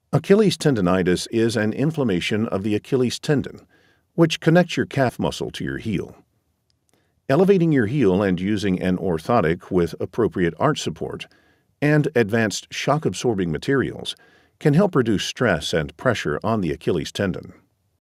Achilles tendonitis is an inflammation of the Achilles tendon, which connects your calf muscle to your heel. Elevating your heel and using an orthotic with appropriate arch support and advanced shock-absorbing materials can help reduce stress and pressure on the Achilles tendon.